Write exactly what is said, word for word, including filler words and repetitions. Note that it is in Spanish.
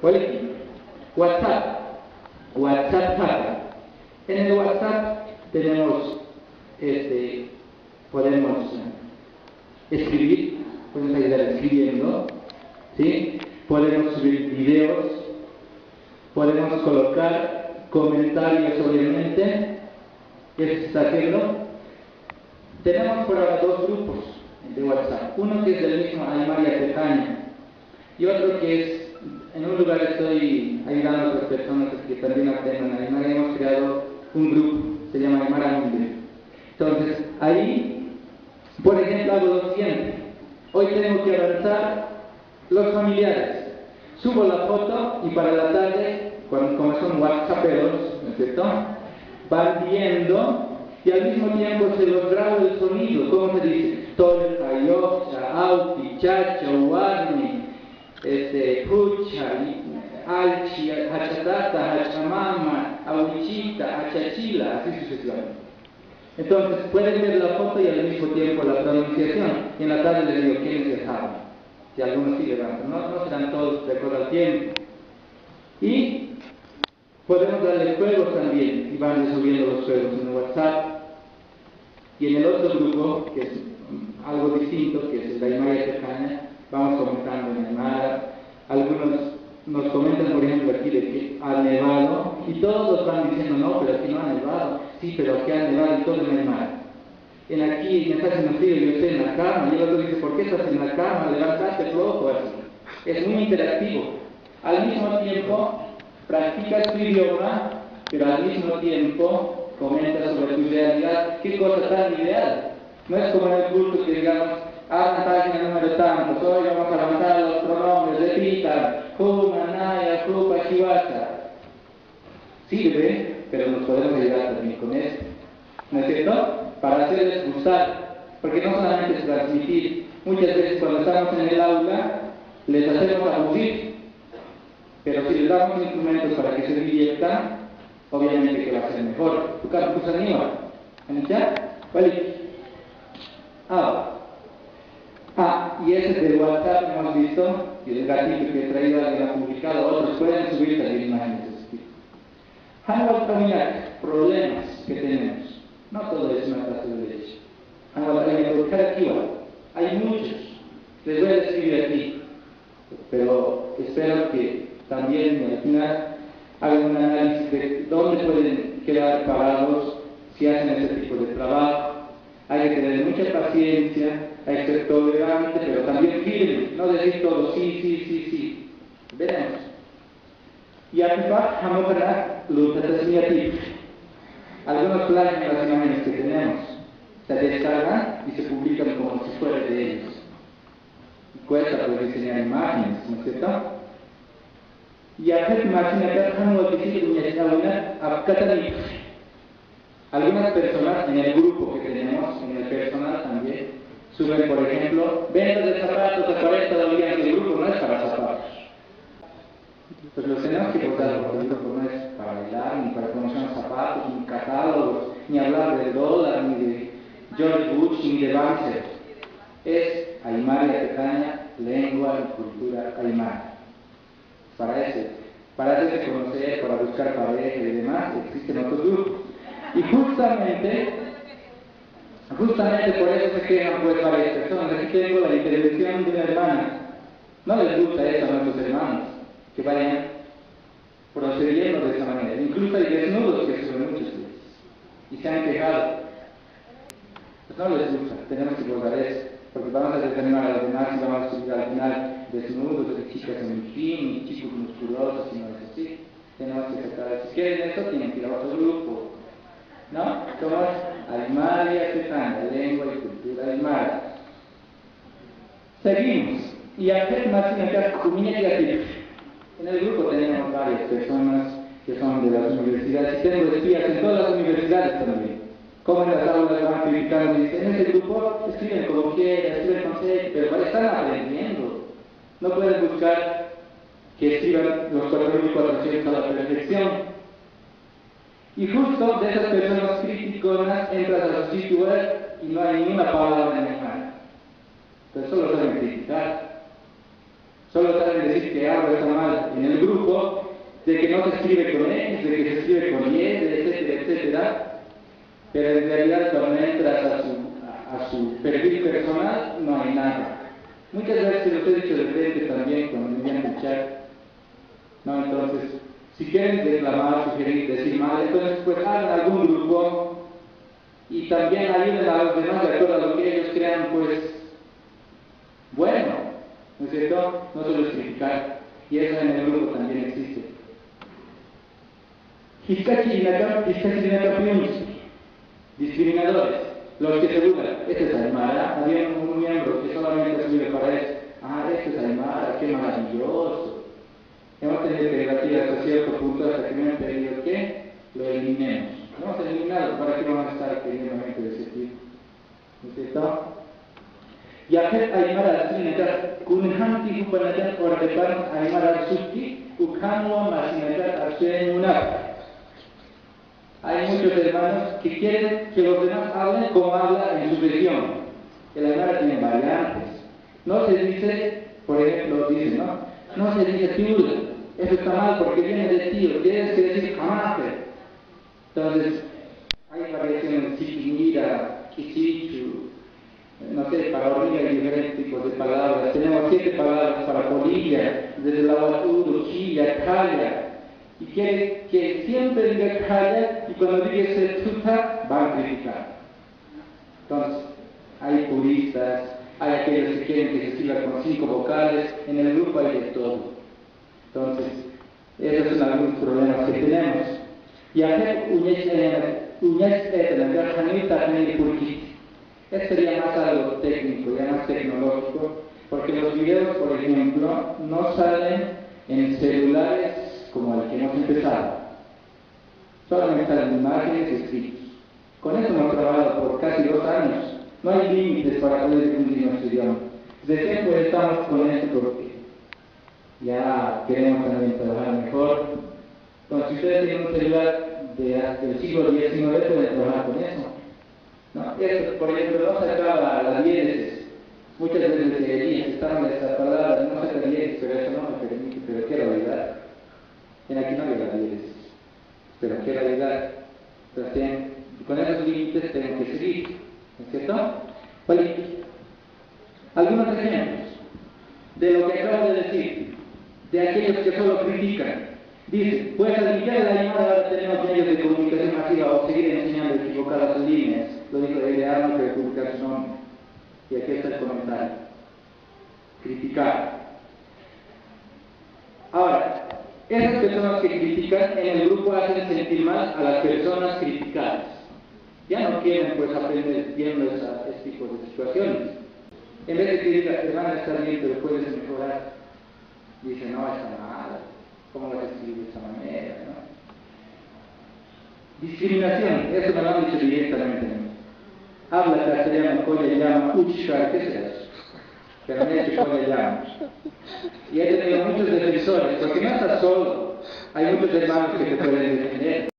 Waliki, WhatsApp, WhatsApp Hacker. En el WhatsApp tenemos, este, podemos escribir, podemos ayudar escribiendo, ¿sí? Podemos subir videos, podemos colocar comentarios, obviamente, eso se está haciendo. Tenemos por ahora dos grupos de WhatsApp, uno que es del mismo Aymara Tejaña y otro que es, en un lugar estoy ayudando a otras personas que también aprendan Aymara, hemos creado un grupo, se llama Aymara Mundial. Entonces, ahí, por ejemplo, hago lo siguiente, hoy tengo que avanzar los familiares, subo la foto y para la tarde, cuando, como son whatsapperos, ¿no es cierto?, van viendo y al mismo tiempo se los grabo el sonido, ¿cómo se dice? Tol, Ayocha, Auti, Chacha, Uarni, este, Pucha, Alchi, Hachatata, Hachamama, Awichita, Hachachila, así sucesivamente. Entonces pueden ver la foto y al mismo tiempo la pronunciación, y en la tarde les digo quién es el Java, si algunos sí levantan, no, no serán todos de acuerdo al tiempo. Y podemos darle juegos también, y van subiendo los juegos en el WhatsApp. Y en el otro grupo, que es algo distinto, que es el de Aymara Tejaña, vamos comentando en Aymara. Algunos nos comentan, por ejemplo, aquí de que ha nevado, y todos van diciendo, no, pero aquí no ha nevado, sí, pero aquí ha nevado y todo en Aymara. En aquí me está haciendo frío, yo estoy en la cama, y el otro dice, ¿por qué estás en la cama? Levantaste flojo, así. Es muy interactivo. Al mismo tiempo, practicas tu idioma, pero al mismo tiempo comenta sobre tu idealidad. ¿Qué cosa tan ideal? No es como en el culto que digamos, ah, página número tantos, hoy vamos a levantar los pronombres, repitan, Huma, Naya, Hupa, Chihuahua. Sirve, pero nos podemos ayudar también con eso, ¿no es cierto? Para hacerles gustar, porque no solamente es transmitir, muchas veces cuando estamos en el aula, les hacemos aburrir, pero si les damos instrumentos para que se diviertan, obviamente que va a ser mejor. ¿Tu caso pues anima? ¿En el chat? Vale. Ah, ah, y ese del WhatsApp hemos visto, y el gatito que he traído alguien ha publicado, otros pueden subir también imágenes. Hanwal Kaminak, problemas que tenemos. No todo es una clase de derecho. Hanwal Kaminak, cada kiwa, hay muchos. Les voy a describir aquí, pero espero que también al final hagan un análisis de dónde pueden quedar parados si hacen ese tipo de trabajo. Hay que tener mucha paciencia, hay que ser tolerante, pero también firme, no decir todo sí, sí, sí, sí. Veremos. Y arriba, Hamokana, Lutatasmiatif. Algunos planes en las imágenes que tenemos se descargan y se publican como si fuera de ellos. Y cuesta pues diseñar imágenes, ¿no es cierto? Y hacer imágenes algunas personas en el grupo que tenemos, en el personal también, suben, por ejemplo, ventas de zapatos a cuarenta dólares. El grupo no es para zapatos. Pues los tenemos que cortar, porque el grupo no es para bailar, ni para promocionar zapatos, ni catálogos, ni hablar del dólar, ni de George Bush, ni de Banzer. Es Aymara Tejaña, lengua y cultura aymara. Para eso, para hacerse conocer, para buscar pareja y demás, existen otros grupos. Y justamente, justamente por eso se quejan pues varias personas. Aquí tengo la intervención de una hermana. No les gusta eso a nuestros hermanos, que vayan procediendo de esa manera. Incluso hay desnudos que suben muchas veces y se han quejado. Pues no les gusta, tenemos que guardar eso, porque vamos a determinar a los demás y vamos a subir al final desnudos de chicas en bikini, chicos musculosos y no es así. Tenemos que sacar, si quieren eso, tienen que ir a otro grupo. ¿No? Somos Aymara Tejaña, lengua y cultura aymara. Seguimos. Y hacer más comunicativos. En el grupo tenemos varias personas que son de las universidades, y tengo espías en todas las universidades también. Como en las aulas van criticando y dicen, en ese grupo escriben como quieran, escriben con sed, pero están aprendiendo. No pueden buscar que escriban los cuatro mil cuatrocientos a la perfección. Y justo de esas personas criticonas entras a los sitios web y no hay ninguna palabra en alemán. Entonces solo saben criticar, solo saben decir que algo está mal en el grupo, de que no se escribe con X, de que se escribe con Y, etcétera, etcétera, pero en realidad cuando entras a su, a, a su perfil personal no hay nada. Muchas veces los he dicho de frente también cuando me envían el chat, ¿no? Entonces, si quieren reclamar, sugerir, decir mal, entonces pues hagan algún grupo y también ayuden a los demás de acuerdo a lo que ellos crean, pues, bueno, ¿no es cierto? No solo es criticar, y eso en el grupo también existe. Discriminadores, los que se burlan, este es Aymara, había un miembro que solamente sirve para eso. Ah, este es Aymara, qué maravilloso. Hemos tenido que debatir hasta cierto punto hasta que me han pedido que lo eliminemos. Lo hemos eliminado, ¿para qué vamos a estar queriendo gente de ese tipo? ¿No es cierto? Y hacer Aymara Sinajar, Kunhanti Hupanajan Ordepan Aymara Suki, Ukhanwa Masinajar Arsen Unak. Hay muchos hermanos que quieren que los demás hablen como habla en su región. El Aymara tiene variantes. No se dice, por ejemplo, dice, ¿no? No se dice tiura. Eso está mal porque viene de tío. Tienes que decir jamás. Entonces, hay variaciones chiquinira, quichichu, no sé, para hormiga hay diferentes tipos de palabras. Tenemos siete palabras para polilla, desde la baturo, chilla, calla. Y quiere que siempre diga calla y cuando diga ese tuta va a criticar. Entonces, hay puristas, hay aquellos que quieren que se escriba con cinco vocales, en el grupo hay de todo. Entonces, esos son algunos problemas que tenemos. Y hacer uñas esto sería más algo técnico, ya más tecnológico, porque los videos, por ejemplo, no salen en celulares como el que hemos empezado. Solamente salen imágenes escritos. Con eso hemos trabajado por casi dos años. No hay límites para poder difundir nuestro idioma. Desde siempre estamos con esto porque ya queremos también trabajar mejor. Entonces, si ustedes tienen un celular de, del siglo diecinueve, pueden trabajar con eso. ¿No? Eso, por ejemplo, no sacaba la diéresis. Muchas veces se leía, estaban esa palabra, no saca diéresis, pero eso no me permite, pero qué realidad. En aquí no hay la diéresis, pero qué realidad. Entonces, con esos límites tengo que seguir, ¿no es cierto? Vale. Algunos ejemplos de lo que acabo de decir, de aquellos que solo critican. Dice, pues al limpiar la llamada ahora tenemos medios de comunicación masiva o seguir enseñando equivocadas líneas. Lo dijo de Arno que publicar su nombre. Y aquí está el comentario. Criticar. Ahora, esas personas que critican en el grupo hacen sentir mal a las personas criticadas. Ya no quieren pues aprender viendo esa, ese tipo de situaciones. En vez de que diga, hermana, está bien, pero puedes mejorar. Dice, no, está mal. ¿Cómo lo escribe de esa manera? ¿No? Discriminación, eso me lo han dicho directamente. Habla castellano, colla llama, uchar, ¿qué es eso? Pero me he hecho colla llama. Y he tenido muchos defensores, porque no estás solo, hay muchos hermanos que te pueden defender.